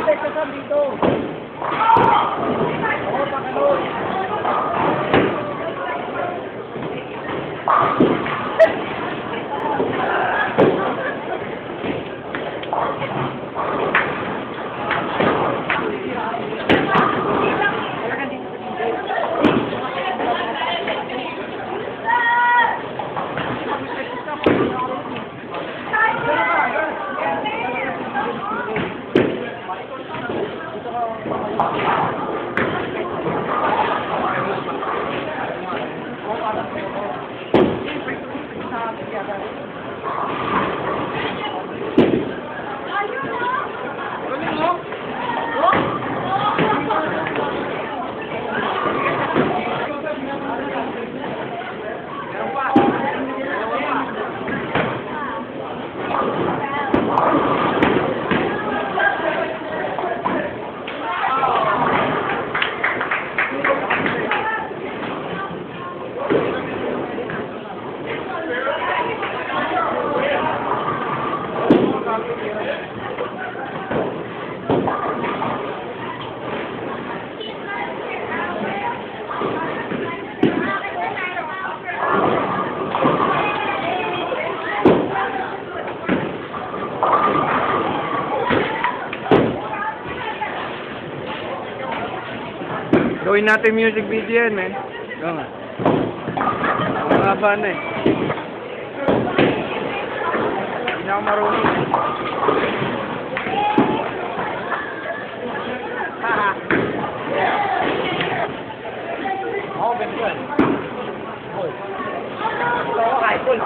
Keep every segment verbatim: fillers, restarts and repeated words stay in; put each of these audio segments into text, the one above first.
balik ka sa dito. Oo, pakalon. Gawin natin music video yan, eh. Gawin nga. Mga ba na, eh. Hindi na ako marunong. Haha. Oo, ganito yan. Cool. Ito ako kay Cool.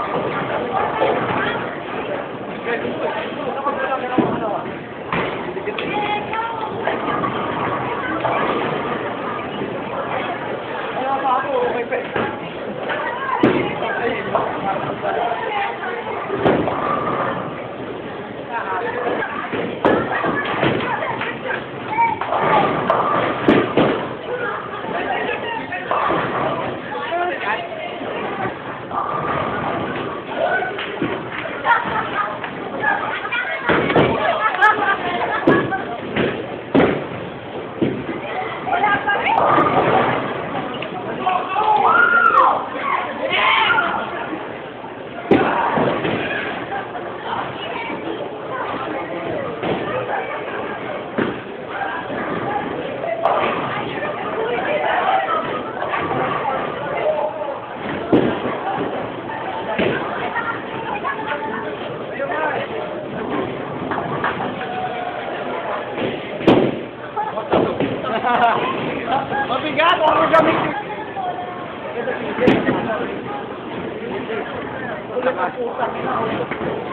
Mabigat, ako gamitin. Ito, ito, ito. Ulit ang putak na.